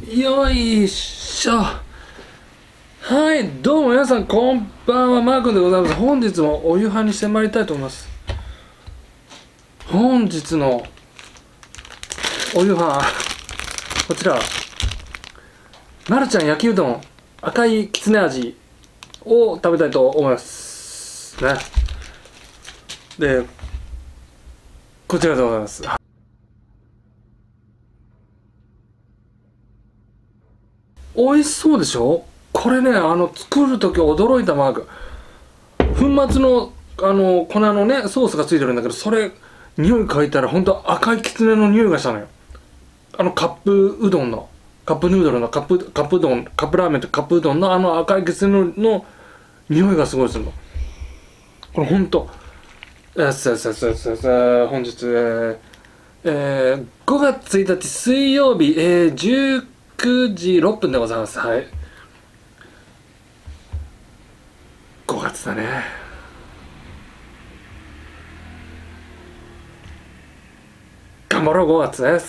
よいしょ。はい、どうも皆さんこんばんは、マー君でございます。本日もお夕飯にしてまいりたいと思います。本日のお夕飯、こちら、なるちゃん焼きうどん赤いきつね味を食べたいと思いますね。で、こちらでございます。美味しそうでしょ。これね、作る時驚いたマーク。粉末の粉のねソースがついてるんだけど、それ匂い嗅いだら本当赤いきつねの匂いがしたのよ。カップうどんのカップヌードルのカップうどん、カップラーメンとカップうどんの赤いきつねの匂いがすごいするの。これ本当本日5月1日水曜日、19時6分でございます。はい、5月だね。頑張ろう5月です。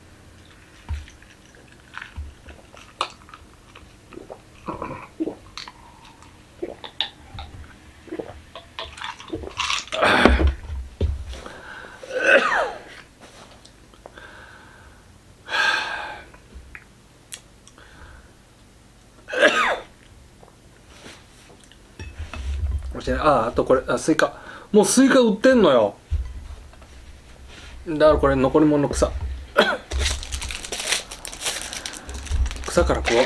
あとこれスイカ、もうスイカ売ってんのよ。だからこれ残り物の草から食おう。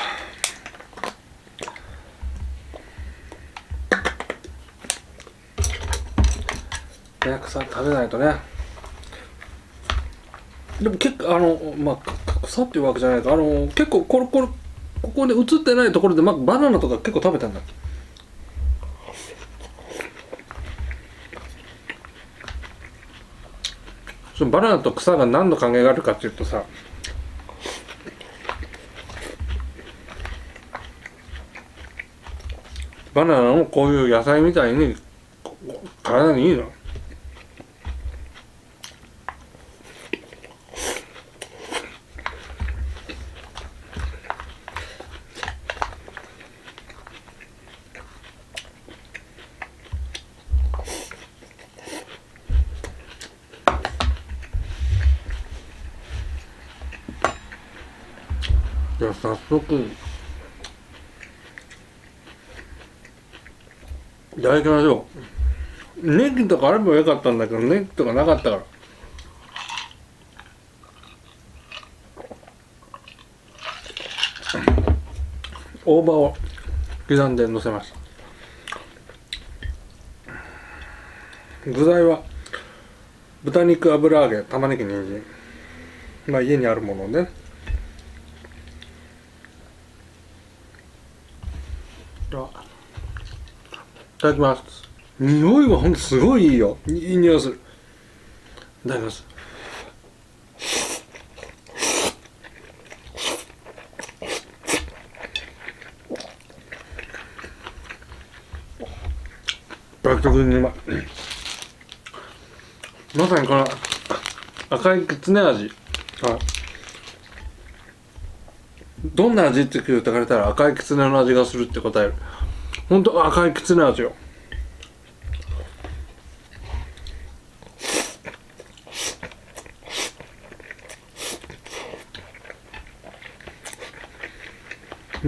ね、草食べないとね。でも結構草っていうわけじゃないか、結構ここで映ってないところで、バナナとか結構食べたんだ。そのバナナと草が何の関係があるかっていうとさ、バナナもこういう野菜みたいに体にいいの。じゃあ早速いただきましょう。ネギとかあればよかったんだけど、ネギとかなかったから。大葉を刻んでのせます。具材は豚肉、油揚げ、玉ねぎ、人参、家にあるもので、ではいただきます。匂いはほんとすごいいいよ。いい匂いする。いただきます。爆速にうまい。まさにこの赤いきつね味、どんな味って聞かれたら赤いきつねの味がするって答える。ほんと赤いきつね味よ。うん、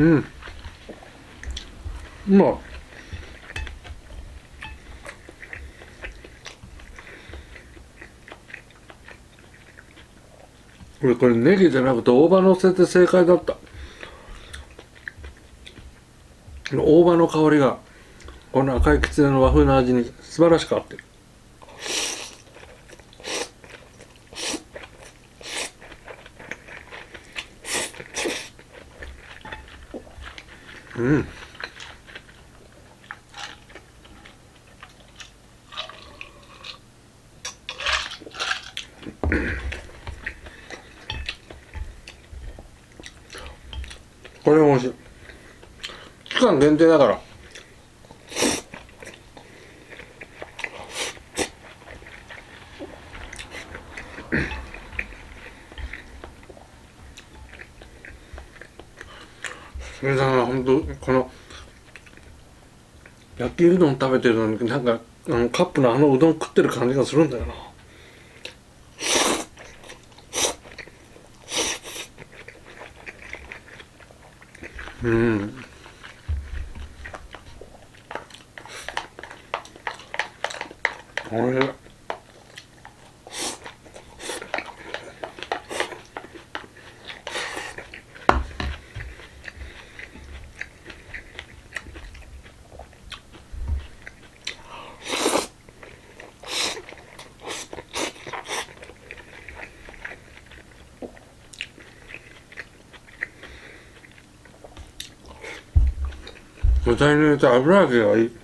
うまい。これネギじゃなくて大葉のせて正解だった。大葉の香りがこの赤いきつねの和風の味に素晴らしく合ってる。うん、これも美味しい。期間限定だから。 それだな、ほんとこの焼きうどん食べてるのになんかカップのうどん食ってる感じがするんだよな。うん。おいしい。豚に入れて油揚げがいい。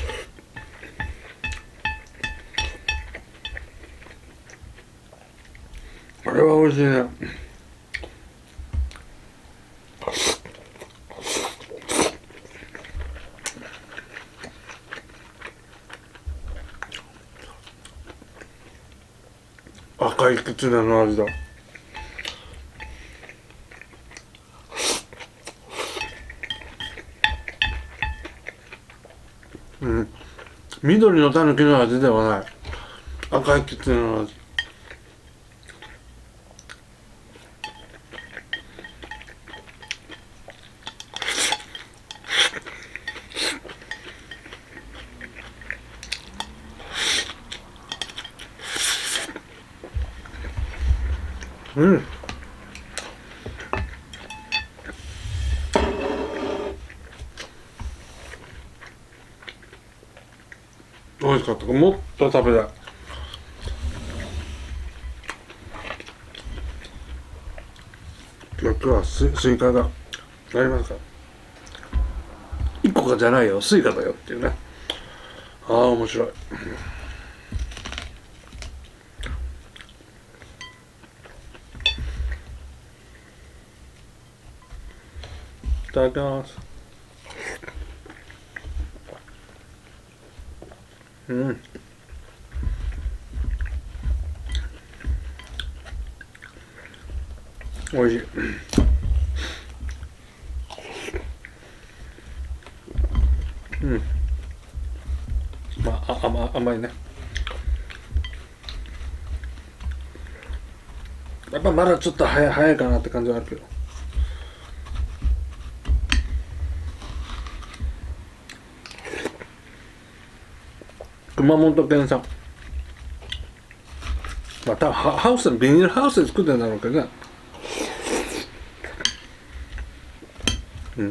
これは美味しいね。赤いきつねの味だ。うん、緑のたぬきの味ではない。赤いきつねの味。うん。美味しかった。もっと食べたい。今日はスイカがありますか。1個かじゃないよ、スイカだよっていうね。ああ面白い。いただきます。うん。おいしい。うん。まあ甘いね。やっぱまだちょっと早いかなって感じはあるけど。熊本県産。またハウスビニールハウスで作ってんだろうけどね。うん。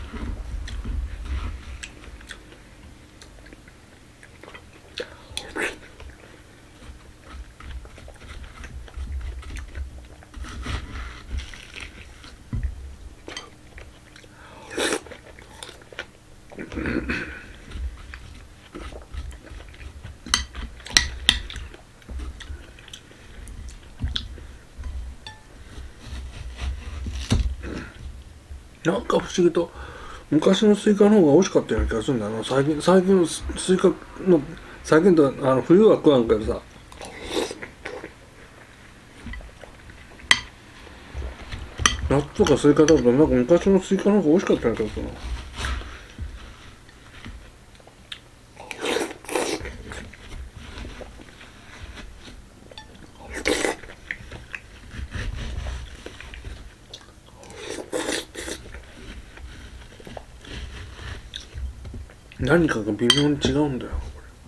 なんか不思議と昔のスイカの方が美味しかったような気がするんだよな。最近のスイカの最近と冬は食わんけどさ、夏とかスイカ食べたらなんか昔のスイカの方が美味しかったような気がするな。何かが微妙に違うんだよ。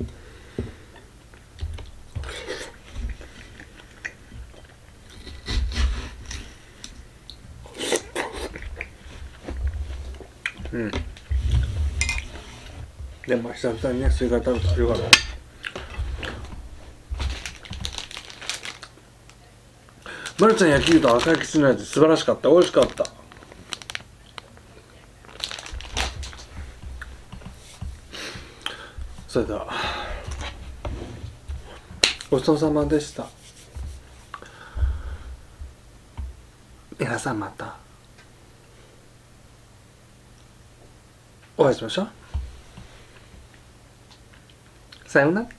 うん。でも久々にねスイカ食べたらよかった。まるちゃん焼きうどん赤いきつねの味素晴らしかった。美味しかった。それではごちそうさまでした。皆さんまたお会いしましょう。さようなら。